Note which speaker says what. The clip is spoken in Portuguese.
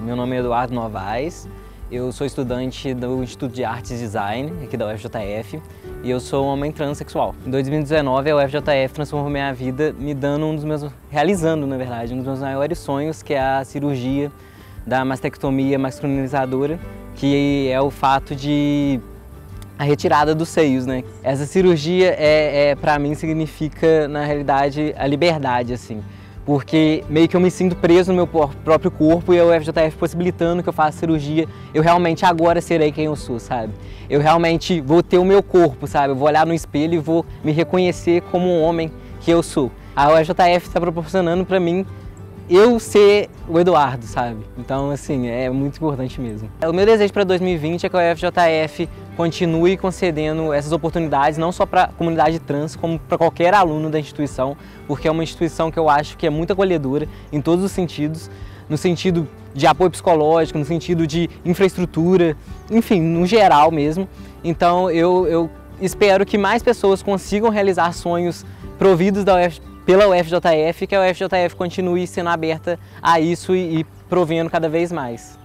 Speaker 1: Meu nome é Eduardo Novaes, eu sou estudante do Instituto de Artes e Design, aqui da UFJF, e eu sou um homem transexual. Em 2019, a UFJF transformou minha vida me dando realizando, na verdade, um dos meus maiores sonhos, que é a cirurgia da mastectomia masculinizadora, que é o fato de a retirada dos seios, né? Essa cirurgia para mim significa, na realidade, a liberdade, assim. Porque meio que eu me sinto preso no meu próprio corpo e a UFJF possibilitando que eu faça cirurgia, eu realmente agora serei quem eu sou, sabe? Eu realmente vou ter o meu corpo, sabe? Eu vou olhar no espelho e vou me reconhecer como um homem que eu sou. A UFJF está proporcionando para mim eu ser o Eduardo, sabe? Então, assim, é muito importante mesmo. O meu desejo para 2020 é que a UFJF continue concedendo essas oportunidades, não só para a comunidade trans, como para qualquer aluno da instituição, porque é uma instituição que eu acho que é muito acolhedora em todos os sentidos, no sentido de apoio psicológico, no sentido de infraestrutura, enfim, no geral mesmo. Então, eu espero que mais pessoas consigam realizar sonhos providos pela UFJF, que a UFJF continue sendo aberta a isso e provendo cada vez mais.